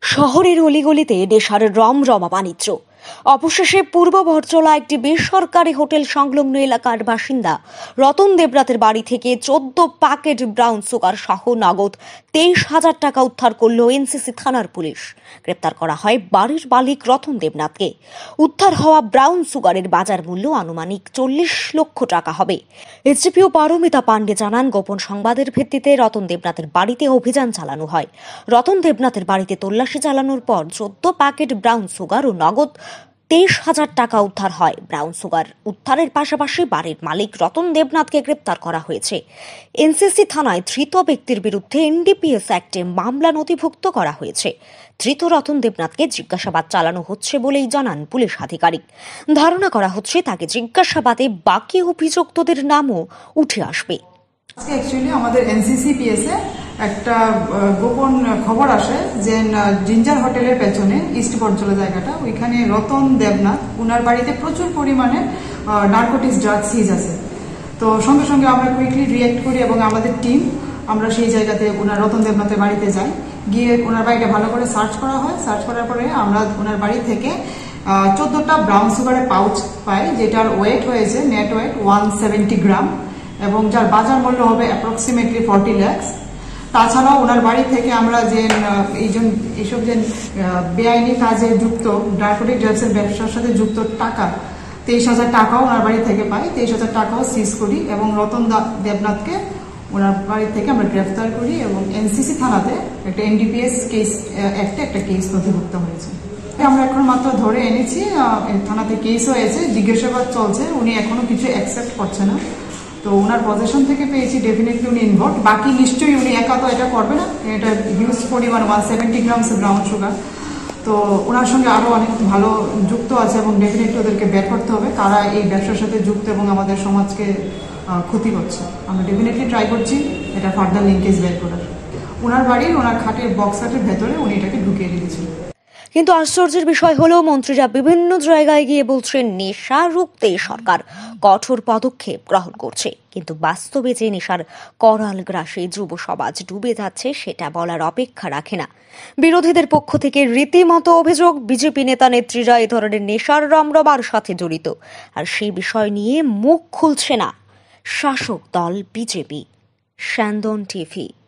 শহরের অলিগলিতে নেশার রমরমা বাণিজ্য। অবশেষে পূর্ব বরজলা একটি বেসরকারি হোটেল সংলগ্ন এলাকার বাসিন্দা রতন দেবনাথের বাড়ি থেকে 14 প্যাকেট ব্রাউন সুগার সহ নগদ 23,000 টাকা উদ্ধার করল এনসিসি থানার পুলিশ। গ্রেপ্তার করা হয় বাড়ির মালিক রতন দেবনাথকে। উদ্ধার হওয়া ব্রাউন সুগারের বাজার মূল্য আনুমানিক 40 লক্ষ টাকা হবে। এসডিপিও পারমিতা পাণ্ডে জানান, গোপন সংবাদের ভিত্তিতে রতন দেবনাথের বাড়িতে অভিযান চালানো হয়। রতন দেবনাথের বাড়িতে তল্লাশি চালানোর পর 14 প্যাকেট ব্রাউন সুগার ও নগদ 23,000 টাকা উদ্ধার হয়। ব্রাউন সুগার উদ্ধারের পাশাপাশি বাড়ির মালিক রতন দেবনাথকে গ্রেপ্তার করা হয়েছে। এনসিসি থানায় ধৃত ব্যক্তির বিরুদ্ধে এনডিপিএস অ্যাক্টে মামলা নথিভুক্ত করা হয়েছে। ধৃত রতন দেবনাথকে জিজ্ঞাসাবাদ চালানো হচ্ছে বলেই জানান পুলিশ আধিকারিক। ধারণা করা হচ্ছে তাকে জিজ্ঞাসাবাদে বাকি অভিযুক্তদের নামও উঠে আসবে। অ্যাকচুয়ালি আমাদের এনসিসিপিএস এ একটা গোপন খবর আসে যে জিঞ্জার হোটেলের পেছনে ইস্ট বরজলা জায়গাটা, ওইখানে রতন দেবনাথ উনার বাড়িতে প্রচুর পরিমাণে নার্কোটিক্স ড্রাগ সিজ আছে। তো সঙ্গে সঙ্গে আমরা কুইকলি রিঅ্যাক্ট করি এবং আমাদের টিম আমরা সেই জায়গাতে ওনার রতন দেবনাথের বাড়িতে যাই। গিয়ে ওনার বাড়িটা ভালো করে সার্চ করা হয়। সার্চ করার পরে আমরা ওনার বাড়ি থেকে 14টা ব্রাউন সুগারের পাউচ পাই, যেটার ওয়েট হয়েছে নেট ওয়েট 170 গ্রাম এবং যার বাজার মূল্য হবে অ্যাপ্রক্সিমেটলি 40 লাখ। তাছাড়াও ওনার বাড়ি থেকে আমরা যে এইসব যে বেআইনি কাজে যুক্ত নার্কোটিক ড্রাগসের ব্যবসার সাথে যুক্ত টাকা 23,000 টাকাও ওনার বাড়ি থেকে পাই। 23,000 টাকাও সিজ করি এবং রতন দেবনাথকে ওনার বাড়ি থেকে আমরা গ্রেফতার করি এবং এনসিসি থানাতে একটা এনডিপিএস কেস অ্যাক্টে একটা কেস নথিভুক্ত হয়েছে। আমরা এখন মাত্র ধরে এনেছি, থানাতে কেস হয়েছে, জিজ্ঞাসাবাদ চলছে। উনি এখনো কিছু অ্যাকসেপ্ট করছে না। তো ওনার পজিশন থেকে পেয়েছি ডেফিনেটলি উনি ইনভলভ। বাকি নিশ্চয়ই উনি একা তো এটা করবে না, এটা হিউজ পরিমাণ 170 গ্রামস ব্রাউন সুগার। তো ওনার সঙ্গে আরো অনেক ভালো যুক্ত আছে এবং ডেফিনেটলি ওদেরকে বের করতে হবে কারা এই ব্যবসার সাথে যুক্ত এবং আমাদের সমাজকে ক্ষতি করছে। আমরা ডেফিনেটলি ট্রাই করছি এটা ফার্দার লিঙ্কেজ বের করার। ওনার বাড়ির ওনার খাটের বক্সাটের ভেতরে উনি এটাকে ঢুকিয়ে রেখেছিলেন। কিন্তু আশ্চর্যের বিষয় হলো, মন্ত্রীরা বিভিন্ন জায়গায় গিয়ে বলছেন নেশা রুখতে সরকার কঠোর পদক্ষেপ গ্রহণ করছে, কিন্তু বাস্তবে যে নেশার করাল গ্রাসে যুব সমাজ ডুবে যাচ্ছে সেটা বলার অপেক্ষা রাখে না। বিরোধীদের পক্ষ থেকে রীতিমতো অভিযোগ, বিজেপি নেতা নেত্রীরা এ ধরনের নেশার রমরমার সাথে জড়িত, আর সেই বিষয় নিয়ে মুখ খুলছে না শাসক দল বিজেপি। স্যান্দন টিভি।